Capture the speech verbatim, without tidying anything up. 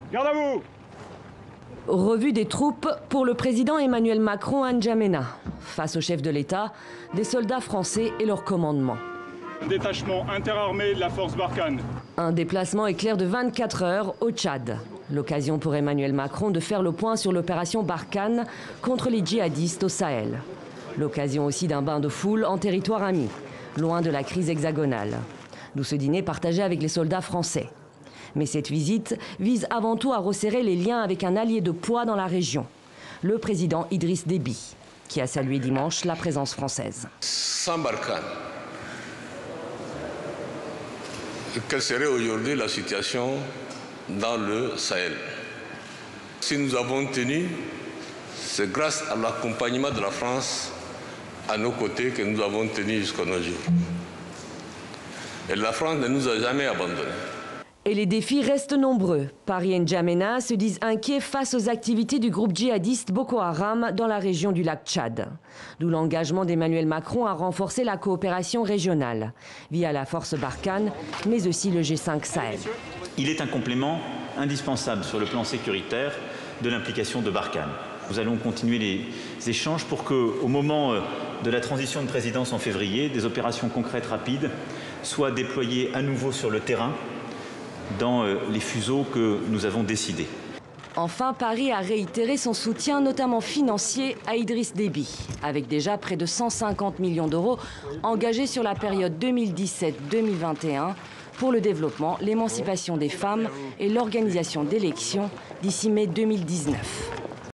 Garde à vous! Revue des troupes pour le président Emmanuel Macron à N'Djamena. Face au chef de l'État, des soldats français et leur commandement. Détachement interarmé de la force Barkhane. Un déplacement éclair de vingt-quatre heures au Tchad. L'occasion pour Emmanuel Macron de faire le point sur l'opération Barkhane contre les djihadistes au Sahel. L'occasion aussi d'un bain de foule en territoire ami, loin de la crise hexagonale. D'où ce dîner partagé avec les soldats français. Mais cette visite vise avant tout à resserrer les liens avec un allié de poids dans la région, le président Idriss Déby, qui a salué dimanche la présence française. Sans Barkhane, quelle serait aujourd'hui la situation dans le Sahel? Si nous avons tenu, c'est grâce à l'accompagnement de la France à nos côtés que nous avons tenu jusqu'à nos jours. Et la France ne nous a jamais abandonnés. Et les défis restent nombreux. Paris et N'Djamena se disent inquiets face aux activités du groupe djihadiste Boko Haram dans la région du lac Tchad. D'où l'engagement d'Emmanuel Macron à renforcer la coopération régionale, via la force Barkhane, mais aussi le G cinq Sahel. Il est un complément indispensable sur le plan sécuritaire de l'implication de Barkhane. Nous allons continuer les échanges pour qu'au moment de la transition de présidence en février, des opérations concrètes rapides soient déployées à nouveau sur le terrain dans les fuseaux que nous avons décidés. Enfin, Paris a réitéré son soutien, notamment financier, à Idriss Déby, avec déjà près de cent cinquante millions d'euros engagés sur la période deux mille dix-sept deux mille vingt et un pour le développement, l'émancipation des femmes et l'organisation d'élections d'ici mai deux mille dix-neuf.